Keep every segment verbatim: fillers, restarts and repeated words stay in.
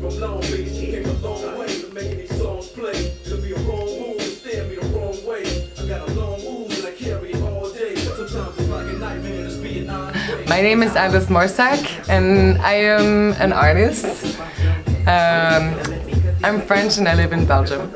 from Long Beach, came a long way to making these songs play. It'll be a wrong move to stare me the wrong way. I got a long move and I carry it all day. Sometimes it's like a nightmare just being on the way. My name is Alice Marsac and I am an artist. Um, I'm French and I live in Belgium.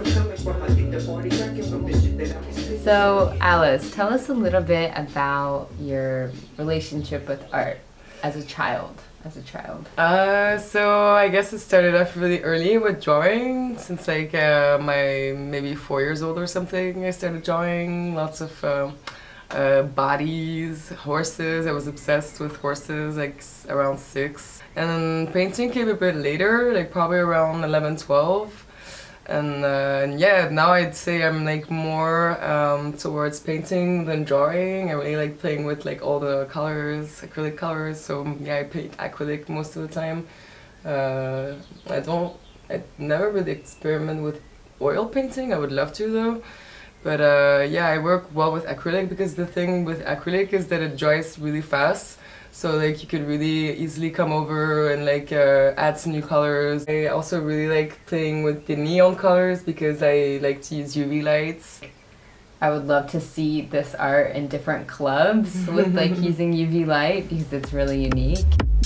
So Alice, tell us a little bit about your relationship with art as a child. As a child. Uh, so I guess it started off really early with drawing. Since like uh, my maybe four years old or something, I started drawing lots of uh, uh, bodies, horses. I was obsessed with horses like s around six. And then painting came a bit later, like probably around eleven, twelve. And, uh, and yeah, now I'd say I'm like more um, towards painting than drawing. I really like playing with like all the colors, acrylic colors. So yeah, I paint acrylic most of the time. Uh, I don't, I never really experiment with oil painting. I would love to though. But uh, yeah, I work well with acrylic because the thing with acrylic is that it dries really fast. So like you could really easily come over and like uh, add some new colors. I also really like playing with the neon colors because I like to use U V lights. I would love to see this art in different clubs with like using U V light because it's really unique.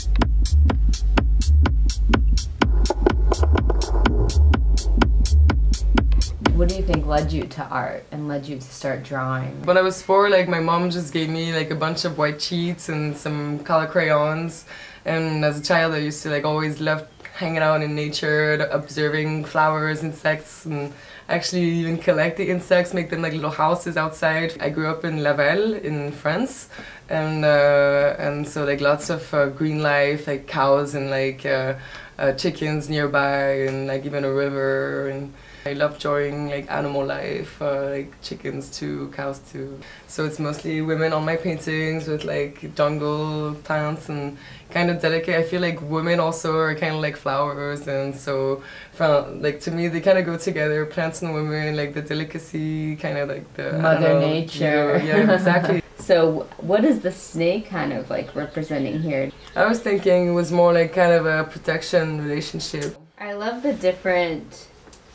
What do you think led you to art and led you to start drawing? When I was four, like my mom just gave me like a bunch of white sheets and some color crayons. And as a child, I used to like always love hanging out in nature, observing flowers, insects, and actually even collect the insects, make them like little houses outside. I grew up in Laval in France, and uh, and so like lots of uh, green life, like cows and like uh, uh, chickens nearby, and like even a river. And I love drawing like animal life, uh, like chickens too, cows too. So it's mostly women on my paintings with like jungle plants and kind of delicate. I feel like women also are kind of like flowers, and so from like to me they kind of go together. Plants and women, like the delicacy, kind of like the Mother Nature. You know, yeah, exactly. So what is the snake kind of like representing here? I was thinking it was more like kind of a protection relationship. I love the different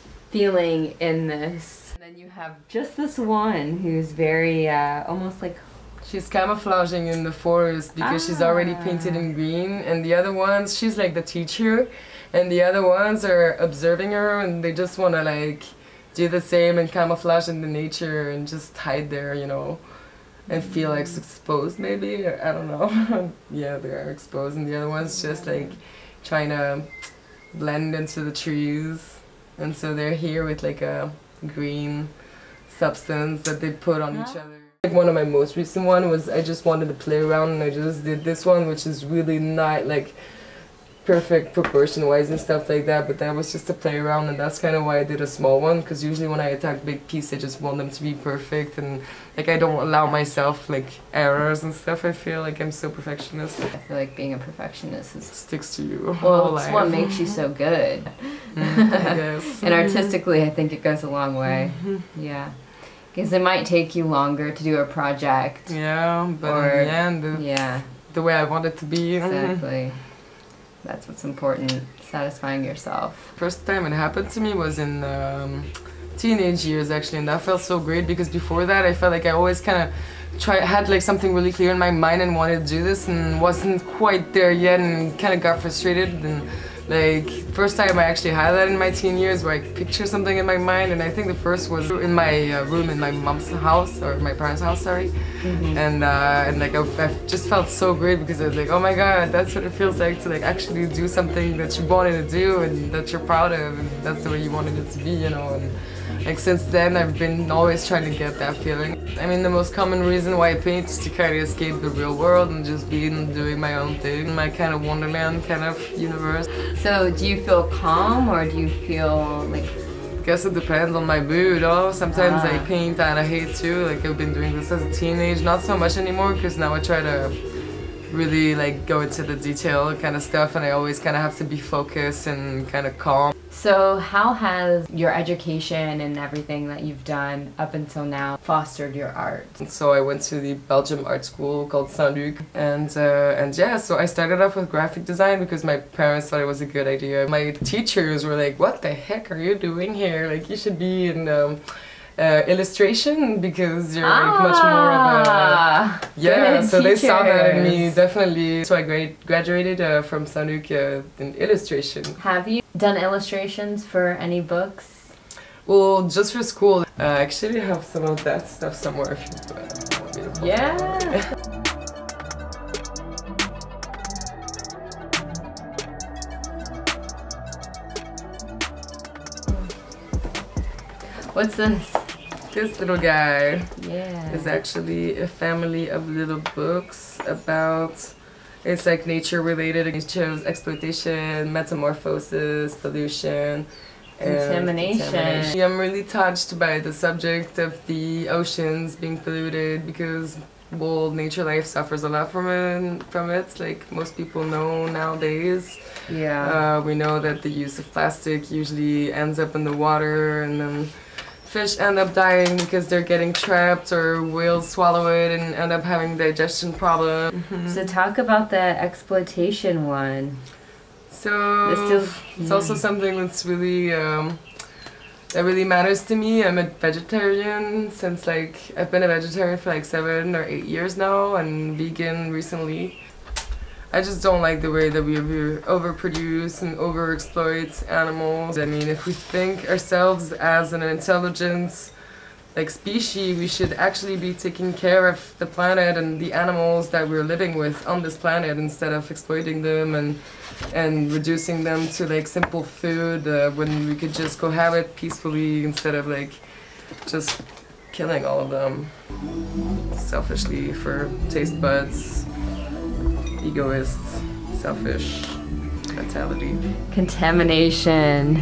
feeling in this. And then you have just this one who's very uh, almost like she's camouflaging in the forest because ah. she's already painted in green, and the other ones, she's like the teacher, and the other ones are observing her and they just want to like do the same and camouflage in the nature and just hide there, you know, and feel like exposed maybe, or, I don't know. Yeah, they are exposed, and the other ones just like trying to blend into the trees. And so they're here with like a green substance that they put on each other. Like one of my most recent one was I just wanted to play around, and I just did this one, which is really not like perfect proportion wise and stuff like that, but that was just to play around, and that's kind of why I did a small one, because usually when I attack big piece I just want them to be perfect, and like I don't allow myself like errors and stuff. I feel like I'm so perfectionist. I feel like being a perfectionist is sticks to you. Well, it's what makes you so good. Mm, I guess. And artistically I think it goes a long way. Mm-hmm. Yeah. Because it might take you longer to do a project. Yeah, but or, in the end it's yeah. the way I want it to be. Exactly. That's what's important, satisfying yourself. First time it happened to me was in um, teenage years actually, and that felt so great because before that I felt like I always kind of try had like something really clear in my mind and wanted to do this and wasn't quite there yet, and kind of got frustrated. And like first time I actually had that in my teen years where I picture something in my mind, and I think the first was in my uh, room in my mom's house, or my parents' house, sorry. Mm-hmm. And uh, and like I, I just felt so great because I was like, oh my god, that's what it feels like to like actually do something that you wanted to do and that you're proud of, and that's the way you wanted it to be, you know. And like since then I've been always trying to get that feeling. I mean, the most common reason why I paint is to kind of escape the real world and just be doing my own thing, my kind of wonderland kind of universe. So do you feel calm, or do you feel like... I guess it depends on my mood. Oh, sometimes ah. I paint and I hate too. Like I've been doing this as a teenage, not so much anymore because now I try to really like go into the detail kind of stuff, and I always kind of have to be focused and kind of calm. So how has your education and everything that you've done up until now fostered your art? So I went to the Belgium art school called Saint-Luc, and uh, and yeah, so I started off with graphic design because my parents thought it was a good idea. My teachers were like, "What the heck are you doing here? Like, you should be in um, uh, illustration because you're like ah, much more of a yeah." So teachers. They saw that in me, definitely. So I grad graduated uh, from Saint-Luc uh, in illustration. Have you done illustrations for any books? Well, just for school. Uh, I actually have some of that stuff somewhere if you uh, want me to pull Yeah. What's this? This little guy Yeah. is actually a family of little books about, it's like nature related. It shows exploitation, metamorphosis, pollution, and Contamination. contamination. I'm really touched by the subject of the oceans being polluted because, well, nature life suffers a lot from it, from it like most people know nowadays. Yeah. Uh, we know that the use of plastic usually ends up in the water, and then fish end up dying because they're getting trapped, or whales swallow it and end up having digestion problems. Mm-hmm. So talk about the exploitation one. So This is- it's also something that's really um, that really matters to me. I'm a vegetarian since like I've been a vegetarian for like seven or eight years now, and vegan recently. I just don't like the way that we overproduce and overexploit animals. I mean, if we think ourselves as an intelligent like species, we should actually be taking care of the planet and the animals that we're living with on this planet instead of exploiting them and and reducing them to like simple food uh, when we could just cohabit peacefully instead of like just killing all of them selfishly for taste buds. Egoist, selfish mentality. Contamination.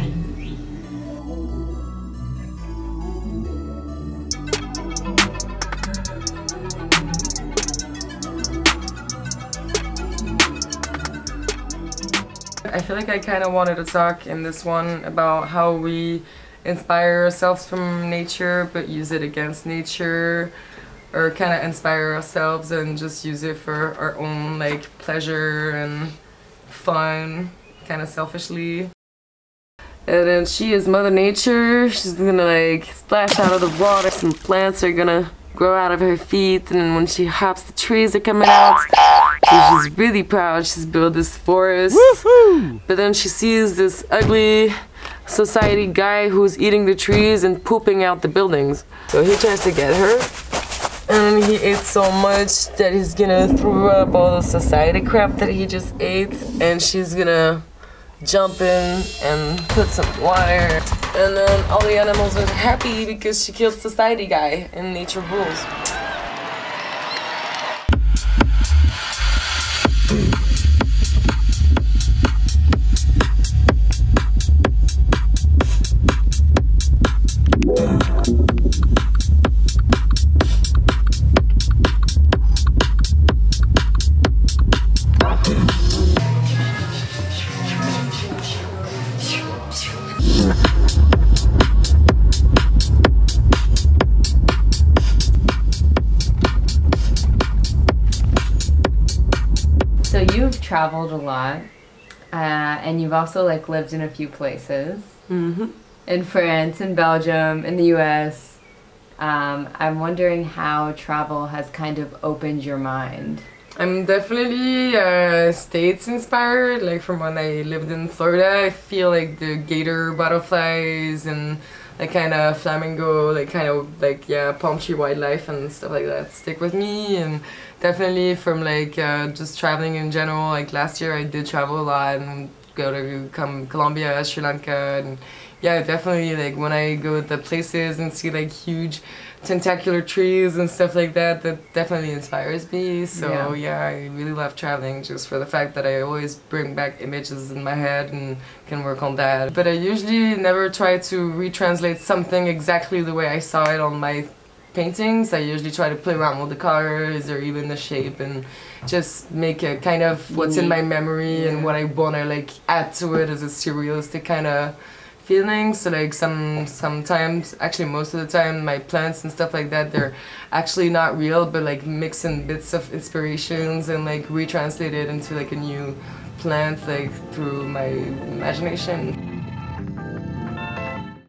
I feel like I kind of wanted to talk in this one about how we inspire ourselves from nature but use it against nature, or kind of inspire ourselves and just use it for our own like pleasure and fun, kind of selfishly. And then she is Mother Nature. She's gonna like splash out of the water. Some plants are gonna grow out of her feet, and when she hops, the trees are coming out. So she's really proud. She's built this forest. But then she sees this ugly society guy who's eating the trees and pooping out the buildings. So he tries to get her. And he ate so much that he's gonna throw up all the society crap that he just ate, and she's gonna jump in and put some water, and then all the animals are happy because she killed society guy and nature rules. So you've traveled a lot, uh, and you've also like lived in a few places. Mm-hmm. In France, in Belgium, in the U S. Um, I'm wondering how travel has kind of opened your mind. I'm definitely uh, States inspired, like from when I lived in Florida. I feel like the gator butterflies and like kind of flamingo, like kind of like yeah, palm tree wildlife and stuff like that stick with me. And definitely from like uh, just traveling in general, like last year I did travel a lot and go to come Colombia, Sri Lanka, and yeah, definitely like when I go to the places and see like huge tentacular trees and stuff like that, that definitely inspires me. So yeah. yeah, I really love traveling just for the fact that I always bring back images in my head and can work on that. But I usually never try to retranslate something exactly the way I saw it on my paintings, I usually try to play around with the colors or even the shape and just make a kind of what's in my memory and what I want to like add to it as a surrealistic kind of feeling. So like some sometimes, actually most of the time, my plants and stuff like that, they're actually not real, but like mixing bits of inspirations and like retranslate it into like a new plant like through my imagination.